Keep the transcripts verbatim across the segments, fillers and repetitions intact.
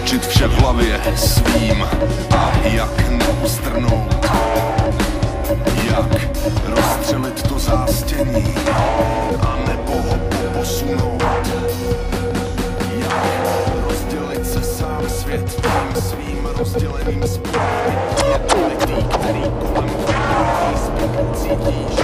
Točit vše v hlavě svým a jak neustrnout, jak rozstřelit to zástění a nebo ho posunout, jak rozdělit se sám svět tím svým rozděleným způsobem. Je to lidí, který kolem tvojí zpět cítíš.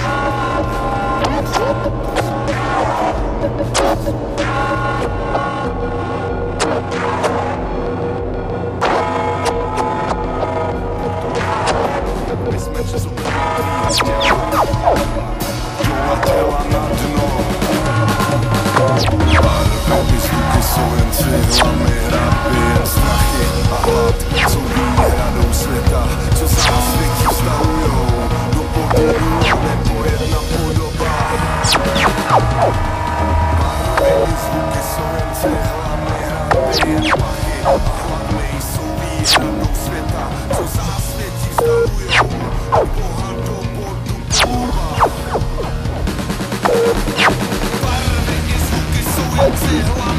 My jsme přes uprávný těla doletěla na dno. Barvy, zvuky jsou jen cihlami, hradby, jen strachy a hlad jsou výhradou světa, co zásvětí vztahujou do pohybu nebo jedna podoba. Barvy, zvuky jsou jen cihlami, hradby, jen pachy a hlad nejsou výhradou světa, co zásvětí vztahujou do pohybu podoba. Barvy i zvuky jsou jen cihlami.